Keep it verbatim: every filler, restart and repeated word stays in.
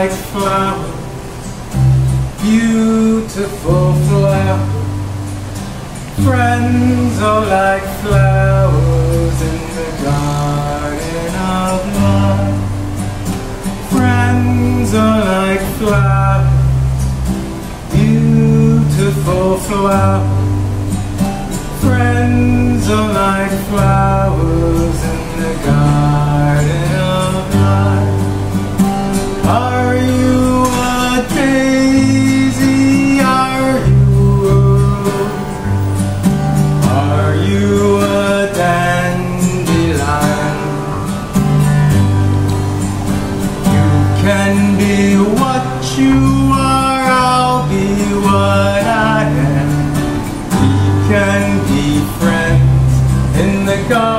like flowers, beautiful flowers. Friends are like flowers in the garden of love. Friends are like flowers, beautiful flowers. Friends are like flowers in the garden of life. Are you a daisy? Are you a rose? Are you a dandelion? You can be what you are, I'll be what I am. We can be friends in the garden.